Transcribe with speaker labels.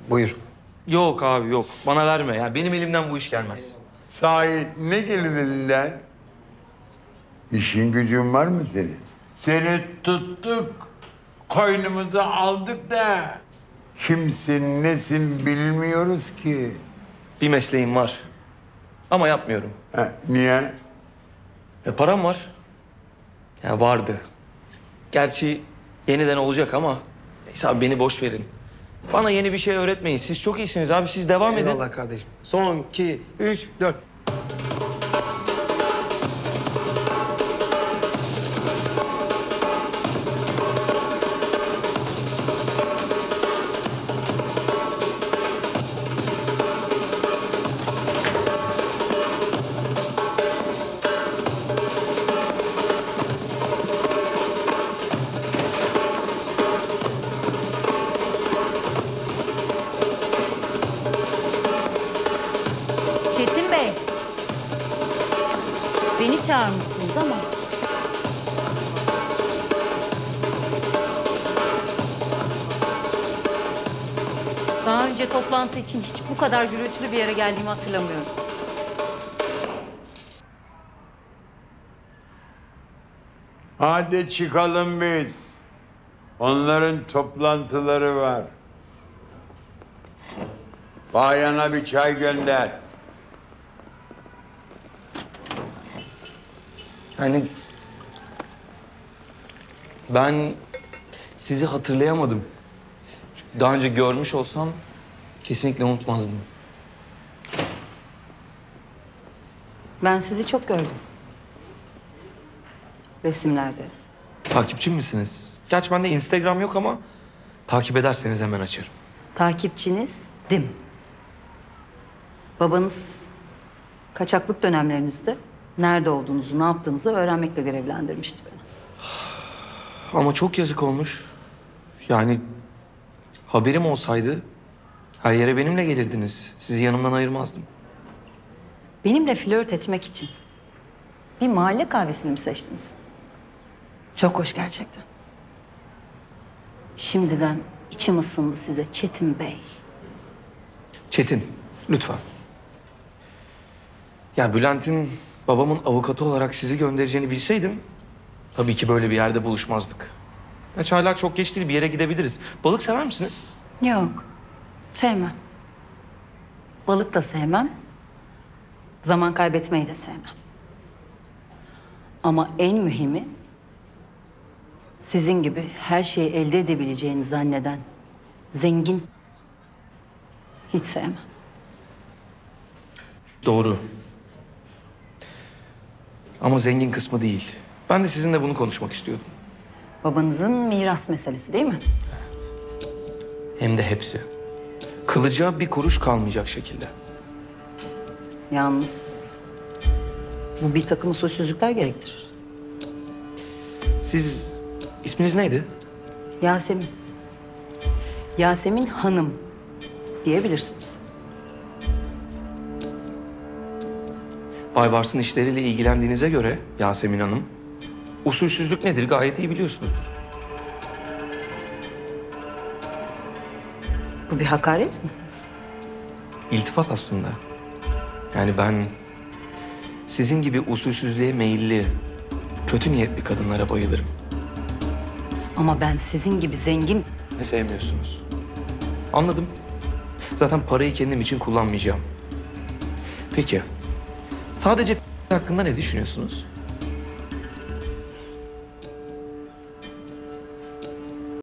Speaker 1: Buyur.
Speaker 2: Yok abi yok. Bana verme ya. Benim elimden bu iş gelmez.
Speaker 3: Sahi ne gelir elinden? İşin gücün var mı senin? Seni tuttuk, koynumuza aldık da kimsin nesin bilmiyoruz ki.
Speaker 2: Bir mesleğim var. Ama yapmıyorum.
Speaker 3: Ha, niye?
Speaker 2: Param var. Ya vardı. Gerçi yeniden olacak ama neyse abi beni boş verin. Bana yeni bir şey öğretmeyin. Siz çok iyisiniz abi. Siz devam edin.
Speaker 1: Eyvallah kardeşim. Son, 2, 3, 4.
Speaker 4: Çetin Bey. Beni çağırmışsınız ama. Daha önce toplantı için hiç bu kadar gürültülü bir yere geldiğimi hatırlamıyorum.
Speaker 3: Hadi çıkalım biz. Onların toplantıları var. Bayana bir çay gönder.
Speaker 2: Yani ben sizi hatırlayamadım. Çünkü daha önce görmüş olsam kesinlikle unutmazdım.
Speaker 4: Ben sizi çok gördüm. Resimlerde.
Speaker 2: Takipçi misiniz? Gerçi bende Instagram yok ama takip ederseniz hemen açarım.
Speaker 4: Takipçinizdim. Babanız kaçaklık dönemlerinizde nerede olduğunuzu, ne yaptığınızı öğrenmekle görevlendirmişti beni.
Speaker 2: Ama çok yazık olmuş. Yani haberim olsaydı her yere benimle gelirdiniz. Sizi yanımdan ayırmazdım.
Speaker 4: Benimle flört etmek için bir mahalle kahvesini mi seçtiniz? Çok hoş gerçekten. Şimdiden içim ısındı size Çetin Bey.
Speaker 2: Çetin, lütfen. Ya Bülent'in babamın avukatı olarak sizi göndereceğini bilseydim tabii ki böyle bir yerde buluşmazdık. Ya hala çok geç değil, bir yere gidebiliriz. Balık sever misiniz?
Speaker 4: Yok, sevmem. Balık da sevmem. Zaman kaybetmeyi de sevmem. Ama en mühimi sizin gibi her şeyi elde edebileceğini zanneden zengin hiç sevmem.
Speaker 2: Doğru. Ama zengin kısmı değil. Ben de sizinle bunu konuşmak istiyordum.
Speaker 4: Babanızın miras meselesi değil mi?
Speaker 2: Hem de hepsi. Kılıca bir kuruş kalmayacak şekilde.
Speaker 4: Yalnız bu bir takım usulsüzlükler gerektirir.
Speaker 2: Siz, isminiz neydi?
Speaker 4: Yasemin. Yasemin Hanım diyebilirsiniz.
Speaker 2: Baybars'ın işleriyle ilgilendiğinize göre Yasemin Hanım, usulsüzlük nedir gayet iyi biliyorsunuzdur.
Speaker 4: Bu bir hakaret mi?
Speaker 2: İltifat aslında. Yani ben sizin gibi usulsüzlüğe meyilli, kötü niyetli kadınlara bayılırım.
Speaker 4: Ama ben sizin gibi zengin...
Speaker 2: Ne sevmiyorsunuz? Anladım. Zaten parayı kendim için kullanmayacağım. Peki, sadece hakkında ne düşünüyorsunuz?